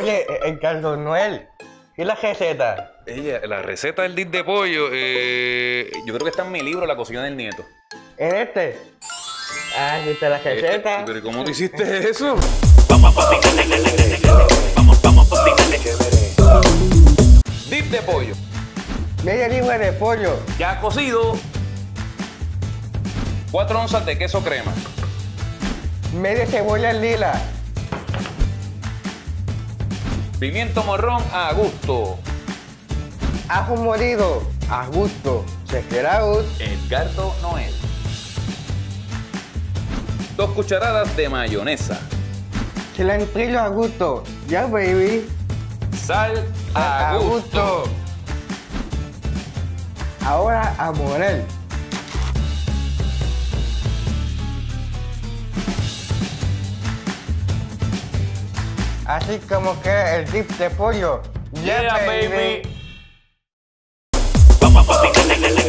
Oye, Carlos Noel, ¿qué es la receta? La receta del dip de pollo, yo creo que está en mi libro, La cocina del nieto. ¿En este? Ah, aquí está la receta. ¿Pero cómo tú hiciste eso? Dip de pollo, Media libra de pollo, ya cocido. 4 onzas de queso crema. media cebolla lila, Pimiento morrón a gusto. ajo molido, a gusto, chequeraut, Edgardo Noel. 2 cucharadas de mayonesa. cilantrillo a gusto, ya baby, Sal a gusto. Ahora a moler. Así como queda el dip de pollo. Yeah, baby. Vamos a